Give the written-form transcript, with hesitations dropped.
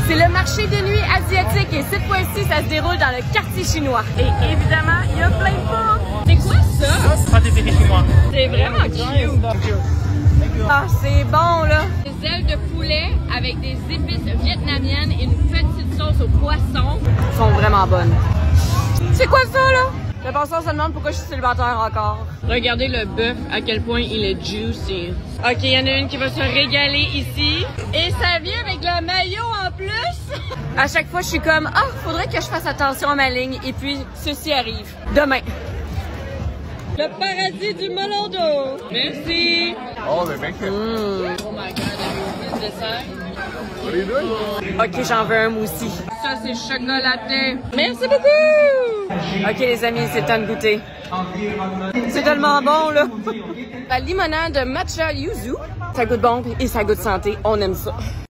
C'est le marché de nuit asiatique et cette fois-ci, ça se déroule dans le quartier chinois. Et évidemment, il y a plein de food. C'est quoi ça? Pâtisserie chinoise. C'est vraiment cute. Ah, c'est bon, là. Des ailes de poulet avec des épices vietnamiennes et une petite sauce au poisson. Elles sont vraiment bonnes. C'est quoi ça, là? Le passeur se demande pourquoi je suis célibataire encore. Regardez le bœuf, à quel point il est juicy. OK, il y en a une qui va se régaler ici. Et ça vient avec le maillot en plus. À chaque fois, je suis comme, ah, faudrait que je fasse attention à ma ligne. Et puis, ceci arrive. Demain. Le paradis du melon d'eau. Merci. Oh, they're big. Oh my God, avez-vous vu le dessert? What are you doing? OK, j'en veux un moussi. Ça, c'est chocolaté. Merci beaucoup! OK, les amis, c'est le temps de goûter. C'est tellement bon, là. La limonade matcha yuzu. Ça goûte bon et ça goûte santé. On aime ça.